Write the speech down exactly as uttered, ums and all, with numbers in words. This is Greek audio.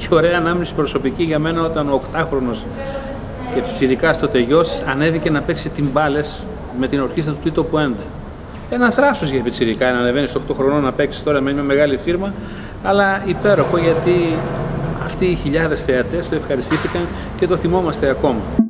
και ωραία ανάμνηση προσωπική για μένα όταν ο οκτάχρονος και πιτσιρικάς το τελειώσει ανέβηκε να παίξει τιμπάλες με την ορχήστρα του Τίτο Πουέντε. Ένα θράσος για πιτσιρικά να ανεβαίνει στο οκτώ χρονών να παίξει τώρα με μια μεγάλη φίρμα, αλλά υπέροχο γιατί αυτοί οι χιλιάδες θεατές το ευχαριστήθηκαν και το θυμόμαστε ακόμα.